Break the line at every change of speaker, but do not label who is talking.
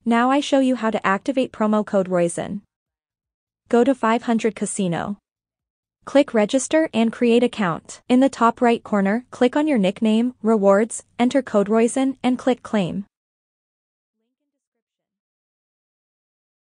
Now I show you how to activate promo code roisen. Go to 500CASINO. Click Register and Create Account. In the top right corner, click on your nickname, Rewards, enter code roisen, and click Claim.